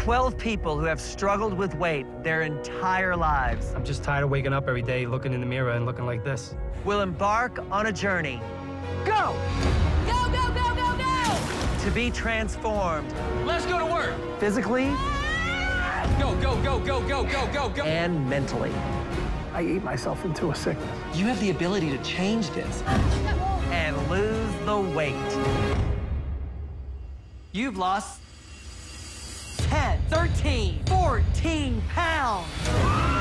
12 people who have struggled with weight their entire lives I'm just tired of waking up every day, looking in the mirror and looking like this. will embark on a journey. Go! Go, go, go, go, go! To be transformed. Let's go to work. Physically. Go, go, go, go, go, go, go, go. And mentally. I eat myself into a sickness. You have the ability to change this. And lose the weight. You've lost 10, 13, 14 pounds.